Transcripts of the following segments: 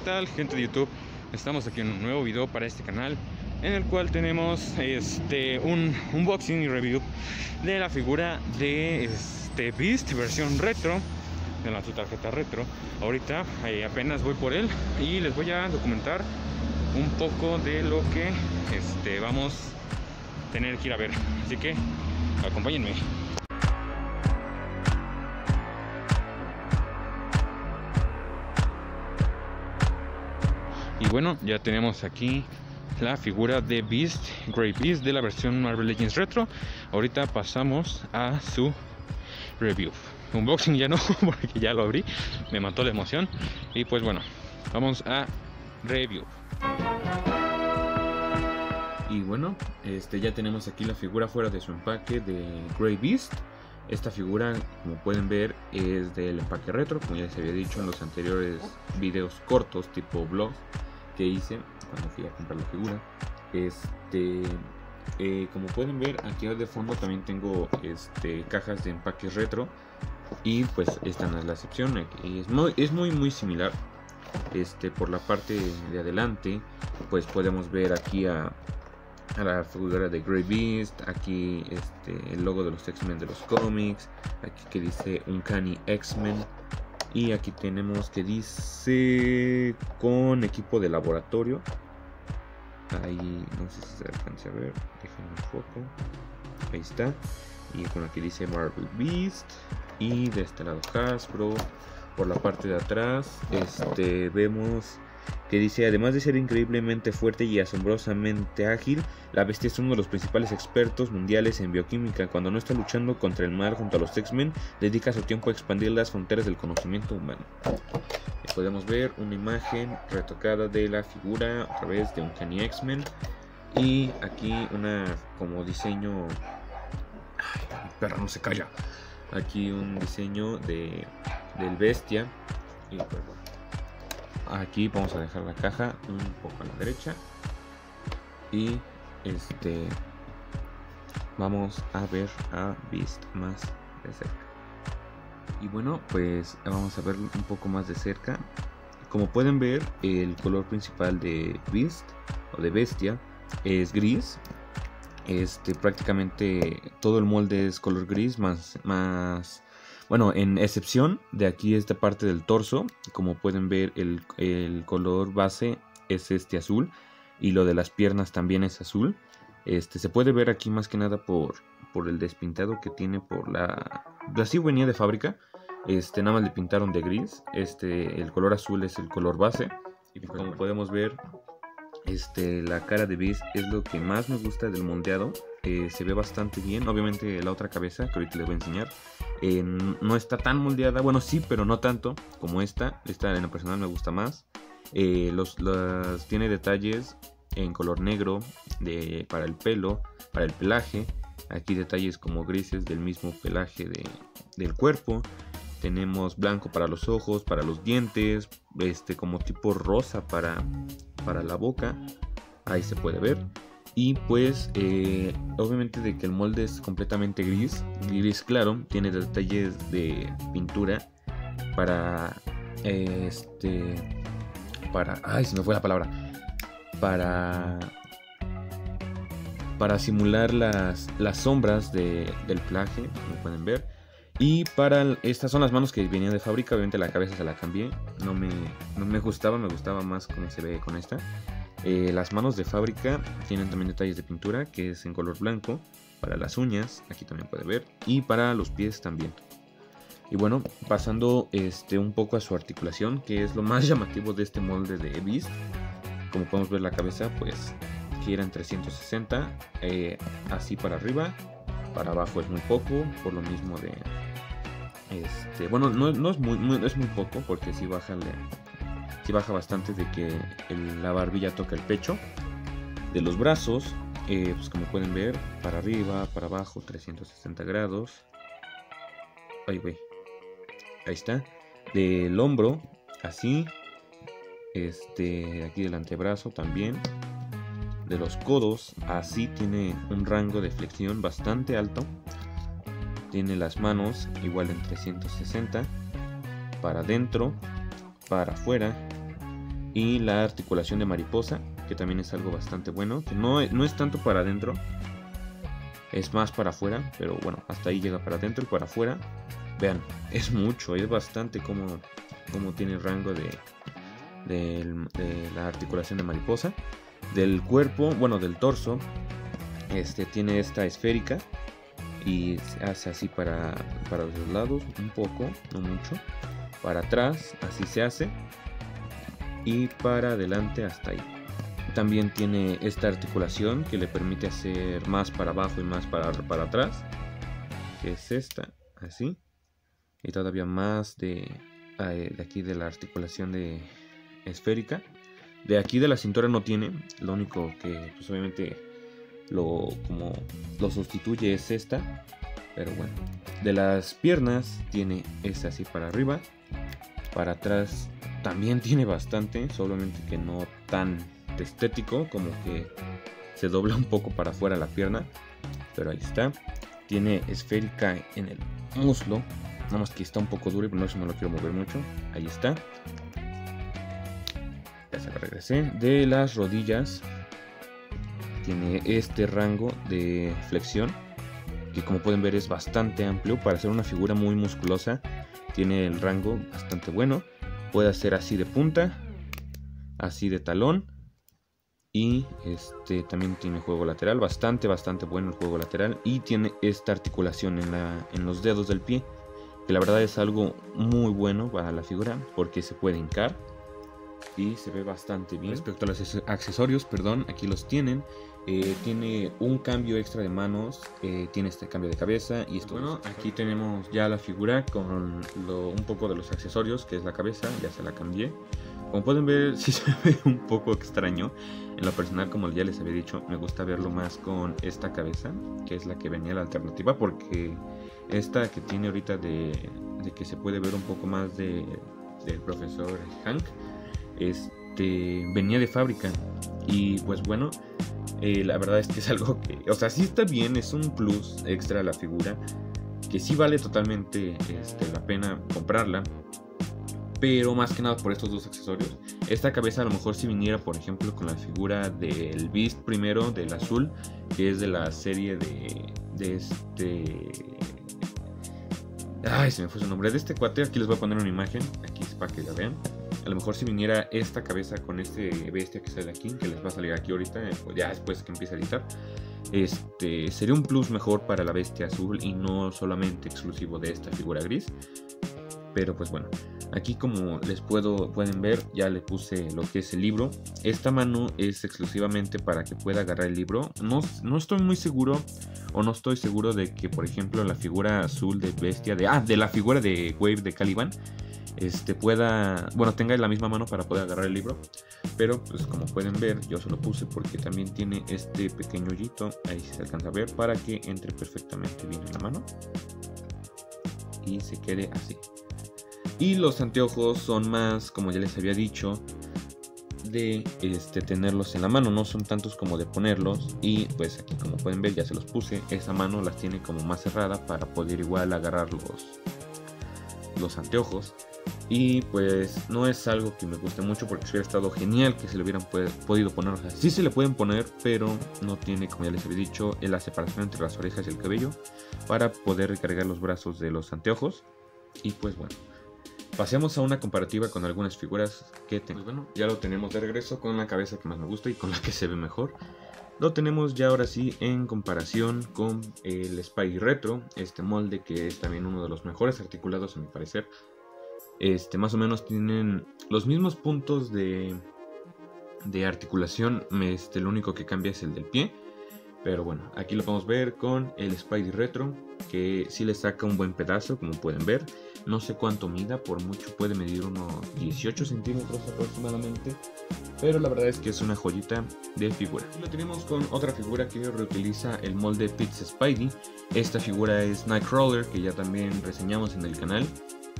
tal, gente de YouTube? Estamos aquí en un nuevo video para este canal, en el cual tenemos un unboxing y review de la figura de Beast versión retro, de su tarjeta retro. Ahorita apenas voy por él y les voy a documentar un poco de lo que vamos a tener que ir a ver, así que acompáñenme. Y bueno, ya tenemos aquí la figura de Beast, Grey Beast, de la versión Marvel Legends Retro. Ahorita pasamos a su review. Unboxing ya no, porque ya lo abrí, me mató la emoción. Y pues bueno, vamos a review. Y bueno, ya tenemos aquí la figura fuera de su empaque de Grey Beast. Esta figura, como pueden ver, es del empaque retro, como ya les había dicho en los anteriores videos cortos tipo vlog que hice cuando fui a comprar la figura. Como pueden ver, aquí de fondo también tengo cajas de empaques retro, y pues esta no es la excepción. Aquí es muy similar. Por la parte de adelante pues podemos ver aquí a la figura de Grey Beast, aquí el logo de los X-Men de los cómics, aquí que dice Uncanny X-Men, y aquí tenemos que dice con equipo de laboratorio. Ahí no sé si se alcanza a ver, déjenme un foco, ahí está. Y con aquí dice Marvel Beast, y de este lado Hasbro. Por la parte de atrás vemos que dice: además de ser increíblemente fuerte y asombrosamente ágil, la bestia es uno de los principales expertos mundiales en bioquímica. Cuando no está luchando contra el mal junto a los X-Men, dedica su tiempo a expandir las fronteras del conocimiento humano. Y podemos ver una imagen retocada de la figura a través de Uncanny X-Men, y aquí como diseño... ¡Ay, mi perra no se calla! Aquí un diseño del bestia. Y pues bueno, aquí vamos a dejar la caja un poco a la derecha, y vamos a ver a Beast más de cerca. Y bueno, pues vamos a ver un poco más de cerca. Como pueden ver, el color principal de Beast o de bestia es gris. Prácticamente todo el molde es color gris, más bueno, en excepción de aquí esta parte del torso. Como pueden ver, el color base es azul, y lo de las piernas también es azul. Se puede ver aquí más que nada por el despintado que tiene, así venía de fábrica. Nada más le pintaron de gris. El color azul es el color base, y como podemos ver, la cara de Beast es lo que más me gusta del moldeado. Se ve bastante bien. Obviamente la otra cabeza, que ahorita les voy a enseñar, no está tan moldeada. Bueno, sí, pero no tanto como esta. Esta en lo personal me gusta más. Tiene detalles en color negro para el pelo, para el pelaje. Aquí detalles como grises del mismo pelaje del cuerpo. Tenemos blanco para los ojos, para los dientes, como tipo rosa para la boca. Ahí se puede ver. Y pues obviamente de que el molde es completamente gris claro. Tiene detalles de pintura para ay, se me fue la palabra, para simular las sombras del pelaje, como pueden ver. Y estas son las manos que venían de fábrica. Obviamente la cabeza se la cambié, no me gustaba más como se ve con esta. Las manos de fábrica tienen también detalles de pintura, que es en color blanco. Para las uñas, aquí también puede ver, y para los pies también. Y bueno, pasando un poco a su articulación, que es lo más llamativo de este molde de Beast. Como podemos ver, la cabeza pues gira en 360, así para arriba. Para abajo es muy poco, por lo mismo de bueno, no es muy poco, porque sí baja bastante, de que la barbilla toca el pecho. De los brazos, pues como pueden ver, para arriba, para abajo, 360 grados. Ay, güey. Ahí está. Del hombro, así. Aquí del antebrazo también. De los codos, así, tiene un rango de flexión bastante alto. Tiene las manos igual en 360, para adentro, para afuera, y la articulación de mariposa, que también es algo bastante bueno, que no es tanto para adentro, es más para afuera, pero bueno, hasta ahí llega para adentro y para afuera. Vean, es mucho, es bastante como tiene el rango de la articulación de mariposa. Del cuerpo, bueno, del torso, tiene esta esférica y se hace así para los lados, un poco, no mucho. Para atrás, así se hace. Y para adelante hasta ahí. También tiene esta articulación que le permite hacer más para abajo y más para atrás, que es esta, así. Y todavía más de aquí de la articulación de esférica. De aquí de la cintura no tiene, lo único que pues obviamente lo sustituye es esta. Pero bueno, de las piernas tiene esta así para arriba. Para atrás también tiene bastante, solamente que no tan estético, como que se dobla un poco para afuera la pierna, pero ahí está. Tiene esférica en el muslo, nada más que está un poco duro y por eso no lo quiero mover mucho. Ahí está. Ya se lo regresé. De las rodillas tiene este rango de flexión, que como pueden ver es bastante amplio para hacer una figura muy musculosa. Tiene el rango bastante bueno. Puede hacer así de punta, así de talón. Y también tiene juego lateral. Bastante bueno el juego lateral. Y tiene esta articulación en los dedos del pie, que la verdad es algo muy bueno para la figura, porque se puede hincar y se ve bastante bien. Respecto a los accesorios, perdón, aquí los tienen. Tiene un cambio extra de manos, tiene este cambio de cabeza y esto. Bueno, aquí tenemos ya la figura con un poco de los accesorios, que es la cabeza, ya se la cambié. Como pueden ver, sí se ve un poco extraño. En lo personal, como ya les había dicho, me gusta verlo más con esta cabeza, que es la que venía la alternativa, porque esta que tiene ahorita de que se puede ver un poco más del profesor Hank, venía de fábrica. Y pues bueno, la verdad es que es algo que, o sea, sí está bien, es un plus extra a la figura, que sí vale totalmente la pena comprarla. Pero más que nada por estos dos accesorios. Esta cabeza a lo mejor si viniera, por ejemplo, con la figura del Beast primero, del azul, que es de la serie Ay, se me fue su nombre. De este cuate, aquí les voy a poner una imagen, aquí es para que la vean. A lo mejor si viniera esta cabeza con este bestia que sale aquí, que les va a salir aquí ahorita, ya después que empiece a editar, sería un plus mejor para la bestia azul y no solamente exclusivo de esta figura gris. Pero pues bueno, aquí como les pueden ver, ya le puse lo que es el libro. Esta mano es exclusivamente para que pueda agarrar el libro. No estoy muy seguro, o no estoy seguro de que, por ejemplo, la figura azul de bestia, de la figura de Wave de Caliban, tenga la misma mano para poder agarrar el libro. Pero pues como pueden ver, yo se lo puse porque también tiene este pequeño hoyito, ahí se alcanza a ver, para que entre perfectamente bien en la mano y se quede así. Y los anteojos son más, como ya les había dicho, de tenerlos en la mano, no son tantos como de ponerlos. Y pues aquí como pueden ver ya se los puse, esa mano las tiene como más cerrada para poder igual agarrar los anteojos. Y pues no es algo que me guste mucho, porque hubiera estado genial que se le hubieran podido poner. O sea, sí se le pueden poner, pero no tiene, como ya les había dicho, la separación entre las orejas y el cabello para poder recargar los brazos de los anteojos. Y pues bueno, pasemos a una comparativa con algunas figuras que tengo. Pues bueno, ya lo tenemos de regreso con la cabeza que más me gusta y con la que se ve mejor. Lo tenemos ya ahora sí en comparación con el Spidey Retro, este molde que es también uno de los mejores articulados a mi parecer. Más o menos tienen los mismos puntos de articulación, lo único que cambia es el del pie. Pero bueno, aquí lo podemos ver con el Spidey Retro, que sí le saca un buen pedazo, como pueden ver. No sé cuánto mida, por mucho puede medir unos 18 centímetros aproximadamente. Pero la verdad es que es una joyita de figura. Y lo tenemos con otra figura que reutiliza el molde Pitts Spidey. Esta figura es Nightcrawler, que ya también reseñamos en el canal.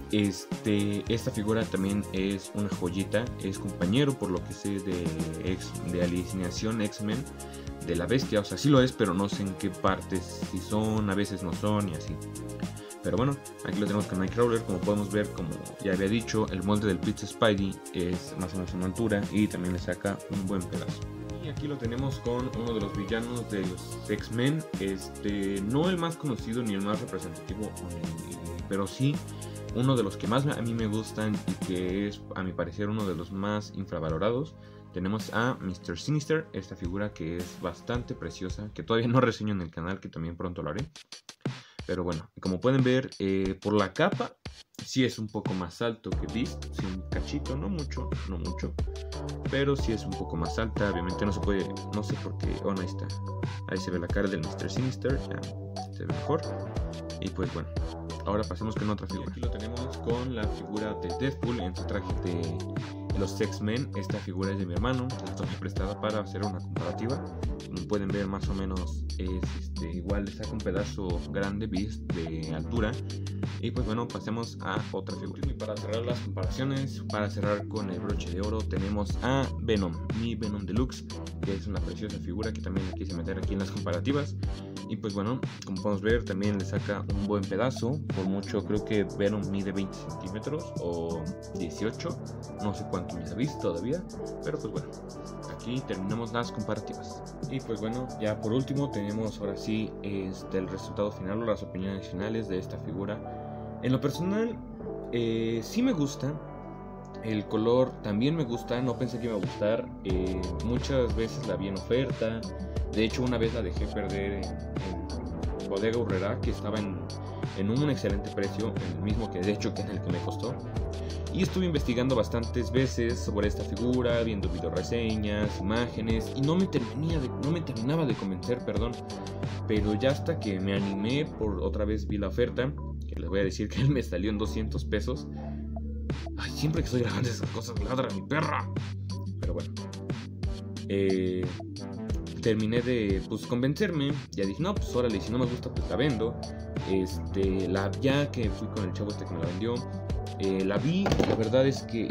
Esta figura también es una joyita, es compañero por lo que sé de alineación X-Men de la Bestia, o sea, sí lo es, pero no sé en qué partes, si son, a veces no son y así. Pero bueno, aquí lo tenemos con Nightcrawler. Como podemos ver, como ya había dicho, el molde del Pizza Spidey es más o menos en altura y también le saca un buen pedazo. Y aquí lo tenemos con uno de los villanos de los X-Men, no el más conocido ni el más representativo, pero sí uno de los que más a mí me gustan y que es, a mi parecer, uno de los más infravalorados. Tenemos a Mr. Sinister, esta figura que es bastante preciosa, que todavía no reseño en el canal, que también pronto lo haré. Pero bueno, como pueden ver, por la capa, sí es un poco más alto que Beast, sí, un cachito, no mucho, pero sí es un poco más alta. Obviamente no se puede, no sé por qué, oh, no, ahí está, ahí se ve la cara del Mr. Sinister, ya se ve mejor. Y pues bueno, ahora pasemos con otra figura. Aquí lo tenemos con la figura de Deadpool en su traje de los X-Men. Esta figura es de mi hermano, la tomé prestada para hacer una comparativa. Como pueden ver, más o menos es igual, le saca un pedazo grande Beast de altura. Y pues bueno, pasemos a otra figura. Y para cerrar las comparaciones, para cerrar con el broche de oro, tenemos a Venom, mi Venom Deluxe, que es una preciosa figura que también quise meter aquí en las comparativas. Y pues bueno, como podemos ver, también le saca un buen pedazo. Por mucho, creo que Venom mide 20 centímetros o 18, no sé cuánto mide Beast todavía, pero pues bueno, aquí terminamos las comparativas. Y pues bueno, ya por último tenemos ahora sí el resultado final o las opiniones finales de esta figura. En lo personal, sí me gusta. El color también me gusta, no pensé que iba a gustar. Muchas veces la vi en oferta. De hecho, una vez la dejé perder en Bodega Aurrera, que estaba en un excelente precio, el mismo que de hecho que es el que me costó. Y estuve investigando bastantes veces sobre esta figura, viendo video reseñas, imágenes, y no me terminaba de convencer, perdón. Pero ya hasta que me animé, por otra vez vi la oferta, que les voy a decir que me salió en 200 pesos. Ay, siempre que estoy grabando esas cosas ladra mi perra. Pero bueno, terminé de convencerme. Ya dije, no, pues órale, si no me gusta pues la vendo. Ya que fui con el chavo que me la vendió, la vi. La verdad es que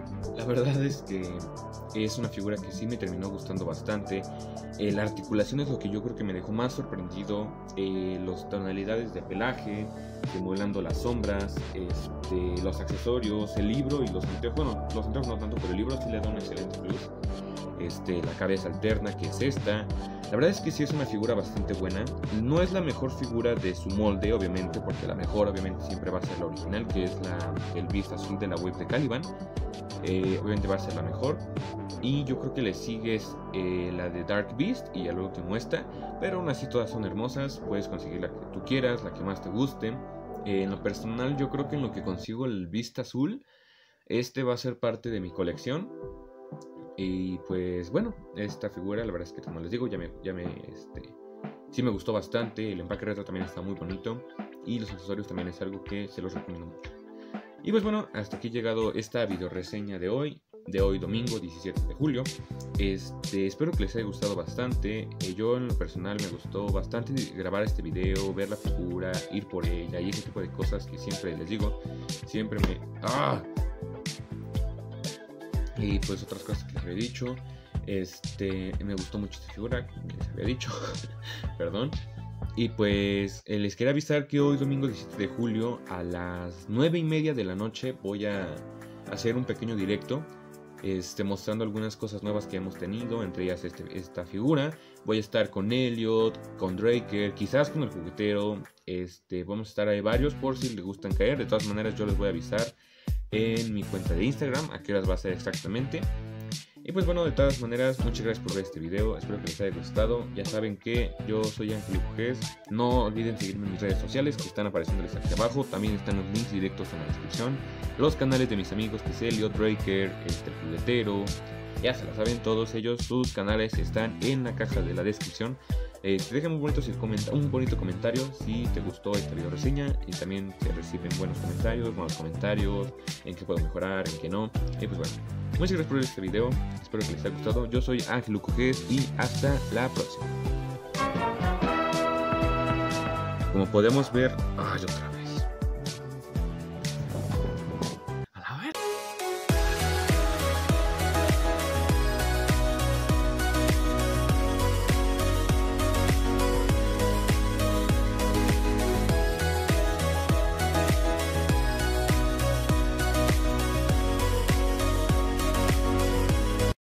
es una figura que sí me terminó gustando bastante. La articulación es lo que yo creo que me dejó más sorprendido. Las tonalidades de pelaje, simulando las sombras, los accesorios, el libro y los anteojos. Bueno, los anteojos no tanto, pero el libro sí le da un excelente plus. La cabeza alterna, que es esta. La verdad es que sí es una figura bastante buena. No es la mejor figura de su molde, obviamente, porque la mejor obviamente siempre va a ser la original, que es el Beast azul de la web de Caliban. Obviamente va a ser la mejor. Y yo creo que le sigues la de Dark Beast y al último esta. Pero aún así todas son hermosas. Puedes conseguir la que tú quieras, la que más te guste. En lo personal, yo creo que en lo que consigo el Beast azul, va a ser parte de mi colección. Y pues bueno, esta figura la verdad es que, como les digo, sí me gustó bastante. El empaque retro también está muy bonito y los accesorios también es algo que se los recomiendo mucho. Y pues bueno, hasta aquí ha llegado esta video reseña de hoy domingo 17 de julio. Espero que les haya gustado bastante. Yo en lo personal me gustó bastante grabar este video, ver la figura, ir por ella y ese tipo de cosas que siempre les digo, siempre me... Y pues otras cosas que les había dicho. Me gustó mucho esta figura, que les había dicho. Perdón. Y pues les quería avisar que hoy domingo 17 de julio a las 9:30 de la noche voy a hacer un pequeño directo, mostrando algunas cosas nuevas que hemos tenido, entre ellas esta figura. Voy a estar con Elliot, con Draker, quizás con el juguetero. Vamos a estar ahí varios por si les gustan caer. De todas maneras yo les voy a avisar en mi cuenta de Instagram a qué horas va a ser exactamente. Y pues bueno, de todas maneras, muchas gracias por ver este video. Espero que les haya gustado. Ya saben que yo soy Ángel Ujez. No olviden seguirme en mis redes sociales que están apareciéndoles aquí abajo. También están los links directos en la descripción. Los canales de mis amigos, que es Elliot, Breaker, el juguetero. Ya se la saben todos ellos. Sus canales están en la caja de la descripción. Déjame un bonito comentario si te gustó esta video reseña. Y también se reciben buenos comentarios, en qué puedo mejorar, en qué no. Y pues bueno, muchas gracias por ver este video. Espero que les haya gustado. Yo soy Ángel Ujez y hasta la próxima. Como podemos ver, otra vez.